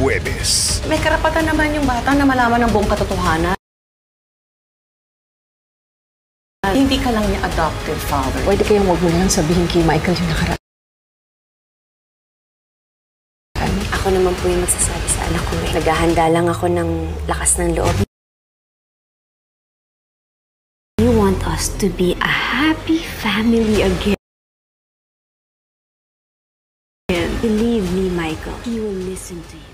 Huwebes. May karapatan naman yung bata na malaman ng buong katotohanan. Hindi ka lang niya adopted father. Pwede kayong huwag mo na lang sabihin kay Michael yung nakaraan. Ako naman po yung magsasabi sa anak ko. Naghahanda lang ako ng lakas ng loob. You want us to be a happy family again. Believe me, Michael. He will listen to you.